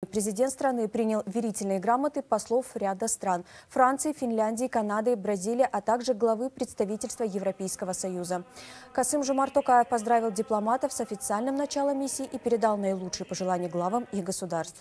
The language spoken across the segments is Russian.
Президент страны принял верительные грамоты послов ряда стран – Франции, Финляндии, Канады, Бразилии, а также главы представительства Европейского Союза. Касым-Жомарт Токаев поздравил дипломатов с официальным началом миссии и передал наилучшие пожелания главам их государств.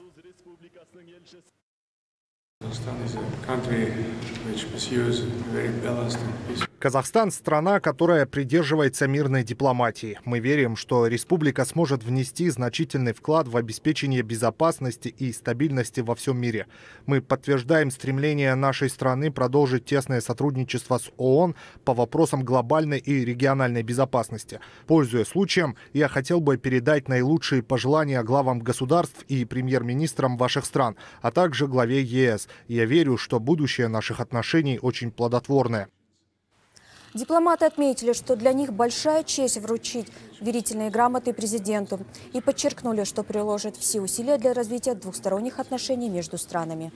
Казахстан – страна, которая придерживается мирной дипломатии. Мы верим, что республика сможет внести значительный вклад в обеспечение безопасности и стабильности во всем мире. Мы подтверждаем стремление нашей страны продолжить тесное сотрудничество с ООН по вопросам глобальной и региональной безопасности. Пользуясь случаем, я хотел бы передать наилучшие пожелания главам государств и премьер-министрам ваших стран, а также главе ЕС. Я верю, что будущее наших отношений очень плодотворное. Дипломаты отметили, что для них большая честь вручить верительные грамоты президенту и подчеркнули, что приложат все усилия для развития двухсторонних отношений между странами.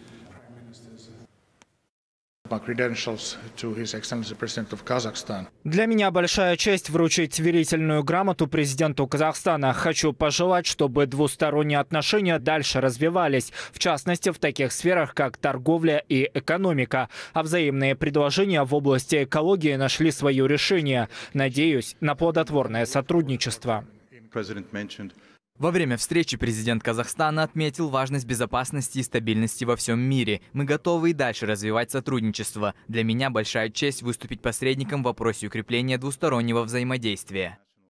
Для меня большая честь вручить верительную грамоту президенту Казахстана. Хочу пожелать, чтобы двусторонние отношения дальше развивались, в частности в таких сферах, как торговля и экономика. А взаимные предложения в области экологии нашли свое решение. Надеюсь на плодотворное сотрудничество. Во время встречи президент Казахстана отметил важность безопасности и стабильности во всем мире. Мы готовы и дальше развивать сотрудничество. Для меня большая честь выступить посредником в вопросе укрепления двустороннего взаимодействия.